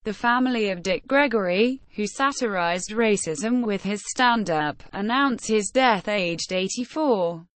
The family of Dick Gregory, who satirized racism with his stand-up, announced his death aged 84.